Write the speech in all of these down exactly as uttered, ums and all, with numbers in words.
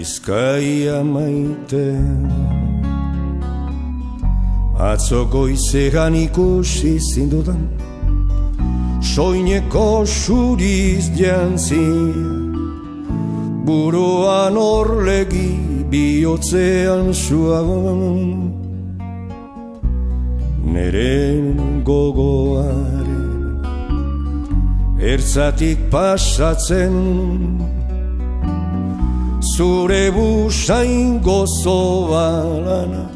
Bizkaia maite. Atzo goizean ikusi zindudan soineko suriz jantzia, buruan orlegi bihotzean zuagon, neren gogoaren ertzatik pasatzen, zure busain gozo balana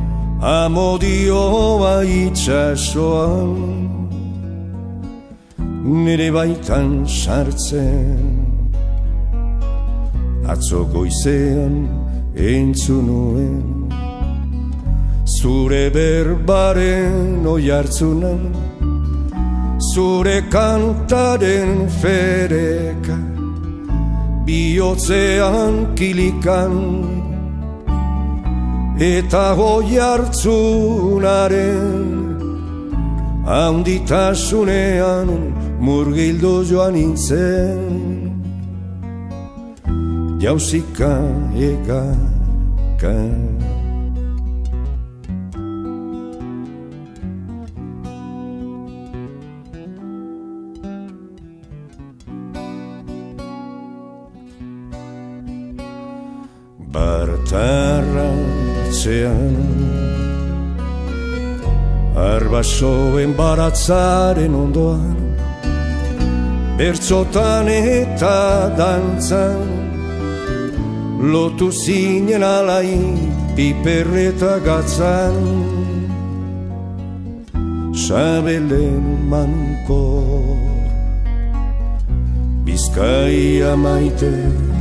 amodioa itxasoan, nire baitan sartzen. Atzo goizean entzunuen zure berbaren oihartzunan, zure kantaren fereka bihotzean kilikan, eta oihartzunaren handitasunean murgildu joan nintzen. Jauzika egaka. Bartarratzean arbasoen baratzaren ondoan, bertzotan eta dantzan lotu zinen alai piperreta gatzan, sabelen mankor Bizkaia maite.